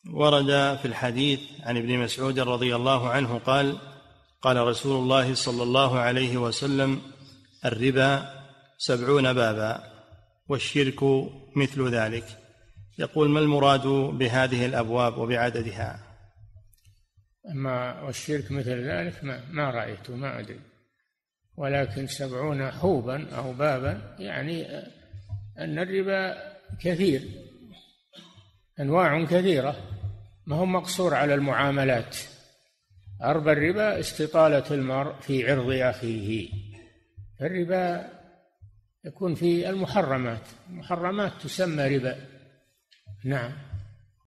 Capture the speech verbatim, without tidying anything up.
ورد في الحديث عن ابن مسعود رضي الله عنه قال: قال رسول الله صلى الله عليه وسلم: الربا سبعون بابا والشرك مثل ذلك. يقول: ما المراد بهذه الأبواب وبعددها؟ ما والشرك مثل ذلك ما, ما رأيته، ما أدري، ولكن سبعون حوبا أو بابا يعني أن الربا كثير، أنواع كثيرة، ما هو مقصور على المعاملات. أربى الربا استطالة المرء في عرض أخيه. الربا يكون في المحرمات، المحرمات تسمى ربا. نعم.